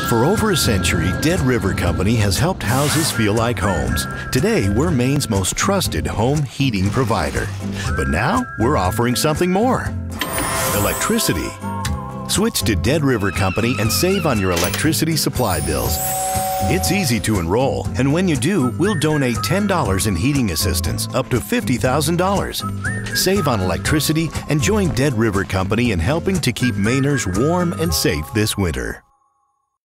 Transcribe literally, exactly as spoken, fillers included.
For over a century, Dead River Company has helped houses feel like homes. Today, we're Maine's most trusted home heating provider. But now, we're offering something more. Electricity. Switch to Dead River Company and save on your electricity supply bills. It's easy to enroll, and when you do, we'll donate ten dollars in heating assistance, up to fifty thousand dollars. Save on electricity and join Dead River Company in helping to keep Mainers warm and safe this winter.